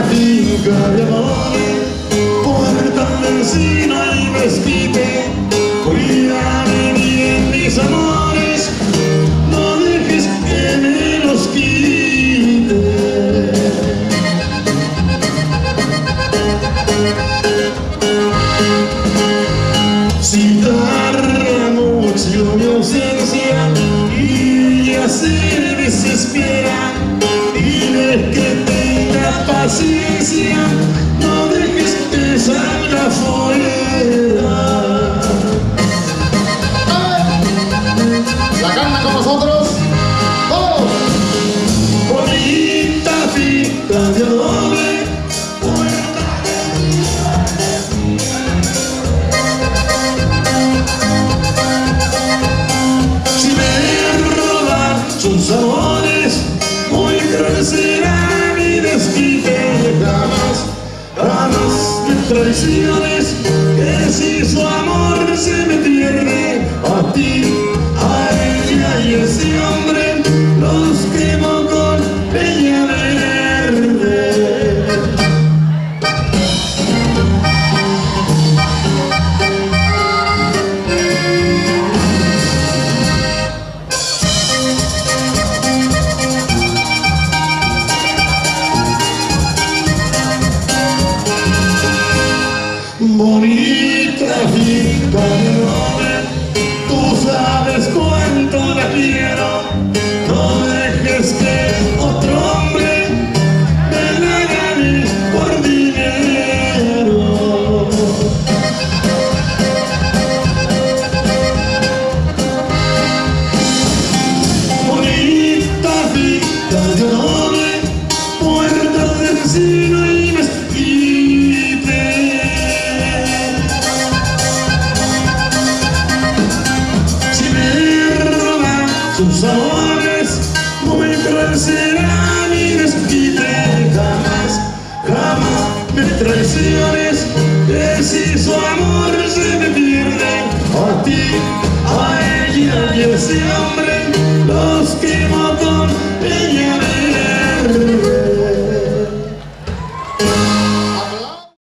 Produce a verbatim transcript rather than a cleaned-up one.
finca de amores, puerta de encino y mezquite. Cuídame bien mis amores, no dejes que me los quite. Si tarda mucho mi ausencia y ya se desespera, dile que tenga paciencia, no dejes que salga fuera. La canta con nosotros. ¡Todos! Bonita finca de adobe, puerta de si me roban sus amores, muy cruel será mi desquite. Jamás, jamás me traiciones, que si su amor se me pierde, a ti, a ella y a ese hombre los quemo con leña verde. Bonita finca de adobe, tú sabes cuánto la quiero, no dejes que otro hombre me la gane por dinero. Bonita finca de adobe, puerta de encino y mezquite. Sus amores, muy cruel será mi desquite. Jamás, jamás me traiciones, que si su amor se me pierde, a ti, a ella y a ese hombre los que